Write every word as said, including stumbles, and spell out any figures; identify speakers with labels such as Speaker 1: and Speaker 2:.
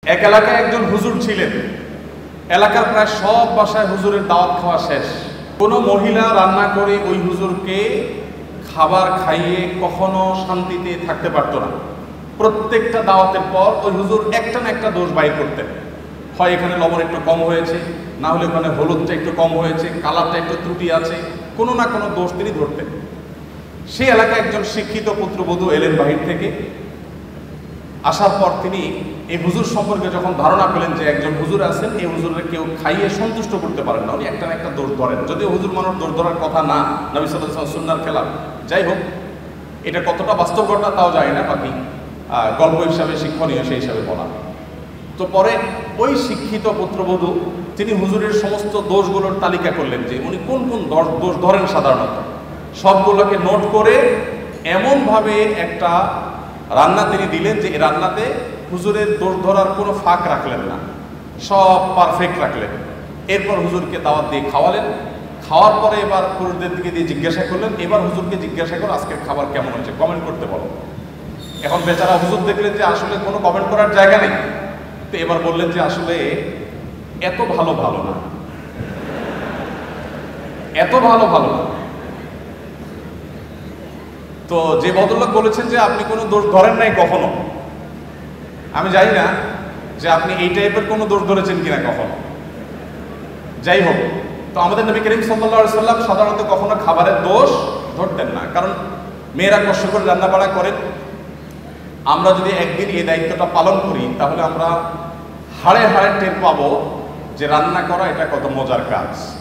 Speaker 1: এক এলাকায় একজন হুজুর ছিলেন। এলাকার প্রায় সব বাসায় হুজুরের দাওয়াত খাওয়া শেষ। কোনো মহিলা রান্না করে ওই হুজুরকে খাবার খাইয়ে কখনো শান্তিতে থাকতে পারত না। প্রত্যেকটা দাওয়াতের পর ওই হুজুর একটা না একটা দোষ বাইর করতেন। হয় এখানে লবণ একটু কম হয়েছে, না হলে ওখানে হলুদটা একটু কম হয়েছে, কালারটা একটু ত্রুটি আছে, কোনো না কোনো দোষ তিনি ধরতেন। সেই এলাকায় একজন শিক্ষিত পুত্রবধূ এলেন বাহির থেকে। আসার পর তিনি এই হুজুর সম্পর্কে যখন ধারণা পেলেন যে একজন হুজুর আছেন, এই হুজুরের কেউ খাইয়ে সন্তুষ্ট করতে পারেন না, উনি একটা না একটা দোষ ধরেন। যদিও হুজুর মানুষ দোষ ধরার কথা না, নবী সাল্লাল্লাহু আলাইহি ওয়াসাল্লাম সুন্নাহর খেলাফ। যাই হোক, এটা কতটা বাস্তব ঘটনা তাও জানি না, বাকি গল্প হিসাবে শিক্ষণীয় সেই হিসাবে বলা। তো পরে ওই শিক্ষিত পুত্রবধূ তিনি হুজুরের সমস্ত দোষগুলোর তালিকা করলেন যে উনি কোন কোন দোষ ধরেন সাধারণত। সবগুলোকে নোট করে এমনভাবে একটা রান্না তিনি দিলেন যে এই রান্নাতে হুজুরের দোষ ধরার কোনো ফাঁক রাখলেন না, সব পারফেক্ট রাখলেন। এরপর হুজুরকে দাওয়াত দিয়ে খাওয়ালেন। খাওয়ার পরে এবার পুরুষদের দিকে দিয়ে জিজ্ঞাসা করলেন, এবার হুজুরকে জিজ্ঞাসা করো আজকের খাবার কেমন হয়েছে, কমেন্ট করতে বলো। এখন বেচারা হুজুর দেখলেন যে আসলে কোনো কমেন্ট করার জায়গা নেই, তো এবার বললেন যে আসলে এত ভালো ভালো না, এত ভালো ভালো না। তো যে ভদ্রলোক বলেছেন যে আপনি কোনো দোষ ধরেন নাই কখনো, আমি জানি না যে আপনি এই টাইপের কোনো দোষ ধরেছেন কিনা কখনো। যাই হোক, তো আমাদের নবী করিম সাল্লাল্লাহু আলাইহি সাল্লাম সাধারণত কখনো খাবারের দোষ ধরতেন না, কারণ মেয়েরা কষ্ট করে রান্না বাড়া করেন। আমরা যদি একদিন এই দায়িত্বটা পালন করি তাহলে আমরা হাড়ে হাড়ে টের পাবো যে রান্না করা এটা কত মজার কাজ।